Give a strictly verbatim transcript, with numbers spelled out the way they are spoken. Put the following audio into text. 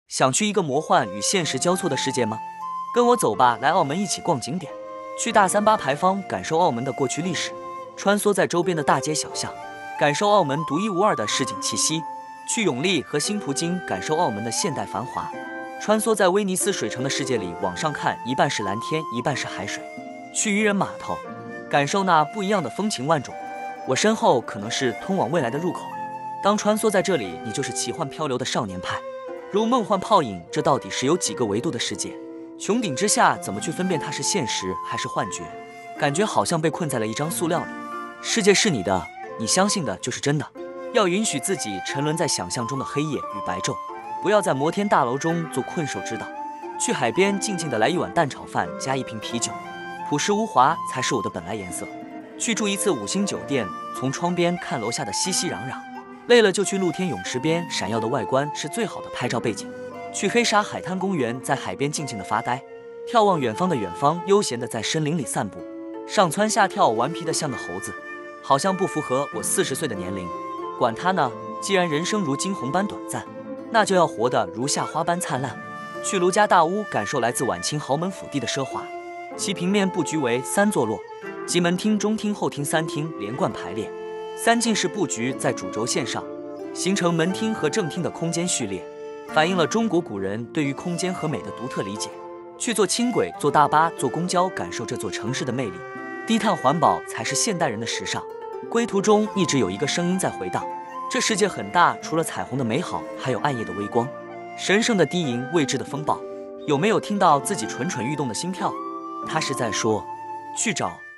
想去一个魔幻与现实交错的世界吗？跟我走吧，来澳门一起逛景点，去大三巴牌坊感受澳门的过去历史，穿梭在周边的大街小巷，感受澳门独一无二的市井气息；去永利和新葡京感受澳门的现代繁华，穿梭在威尼斯水城的世界里，往上看一半是蓝天，一半是海水；去渔人码头，感受那不一样的风情万种。我身后可能是通往未来的入口，当穿梭在这里，你就是奇幻漂流的少年派。如梦幻泡影，这到底是有几个维度的世界？穹顶之下，怎么去分辨它是现实还是幻觉？感觉好像被困在了一张塑料里。世界是你的，你相信的就是真的。要允许自己沉沦在想象中的黑夜与白昼，不要在摩天大楼中做困兽之岛。去海边静静的来一碗蛋炒饭，加一瓶啤酒，朴实无华才是我的本来颜色。去住一次五星酒店，从窗边看楼下的熙熙攘攘。累了就去露天泳池边，闪耀的外观是最好的拍照背景。去黑沙海滩公园，在海边静静的发呆，眺望远方的远方，悠闲的在森林里散步，上蹿下跳，顽皮的像个猴子，好像不符合我四十岁的年龄。管他呢，既然人生如惊鸿般短暂，那就要活得如夏花般灿烂。去卢家大屋，感受来自晚清豪门府邸的奢华，其平面布局为三座落，即门厅、中厅、后厅三厅连贯排列。三进式布局在主轴线上，形成门厅和正厅的空间序列，反映了中国古人对于空间和美的独特理解。去坐轻轨、坐大巴、坐公交，感受这座城市的魅力。低碳环保才是现代人的时尚。归途中一直有一个声音在回荡：这世界很大，除了彩虹的美好，还有暗夜的微光，神圣的低吟，未知的风暴。有没有听到自己蠢蠢欲动的心跳？他是在说，去找